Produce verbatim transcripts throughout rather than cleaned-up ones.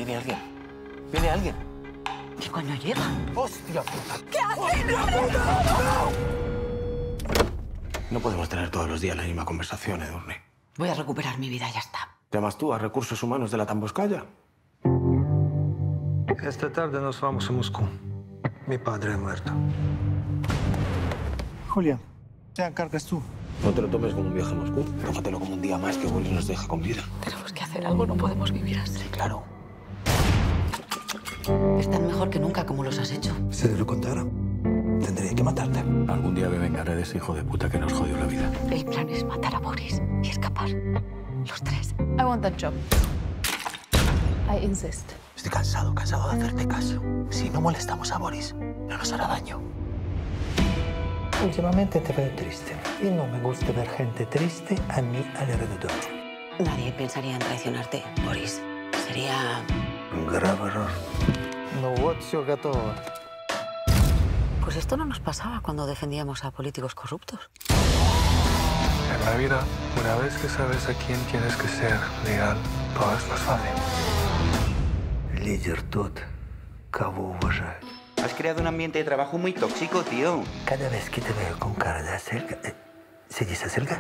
viene alguien. ¿Viene alguien? ¿Qué coño llega? ¡Hostia puta! ¿Qué haces? No podemos tener todos los días la misma conversación, Edurne. Voy a recuperar mi vida, ya está. ¿Llamas tú a Recursos Humanos de la Tamboscaya? Esta tarde nos vamos a Moscú. Mi padre ha muerto. Julián, te encargas tú. No te lo tomes como un viaje a Moscú. Tómatelo como un día más que Willy nos deja con vida. Tenemos que hacer algo, no podemos vivir así. Sí, claro. Están mejor que nunca como los has hecho. Si te lo contara, tendría que matarte. Algún día me vengaré de ese hijo de puta que nos jodió la vida. El plan es matar a Boris y escapar. Los tres. I want that job. I insist. Estoy cansado, cansado de hacerte caso. Si no molestamos a Boris, no nos hará daño. Últimamente te veo triste. Y no me gusta ver gente triste a mi alrededor. Nadie pensaría en traicionarte, Boris. Sería... Un grave error. No вот все готово. Pues esto no nos pasaba cuando defendíamos a políticos corruptos. En la vida, una vez que sabes a quién tienes que ser leal, todo es más fácil. Líder тот, кого уважают. Has creado un ambiente de trabajo muy tóxico, tío. Cada vez que te veo con cara de acelga, eh, ¿se dice acelga?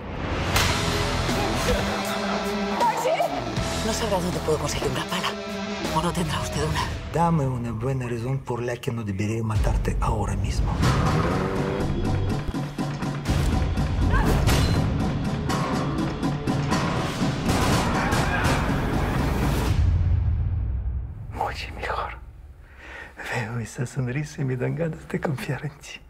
No sabrá dónde puedo conseguir una pala. ¿O no tendrá usted una? Dame una buena razón por la que no debería matarte ahora mismo. Mucho mejor. Veo esa sonrisa y me dan ganas de confiar en ti.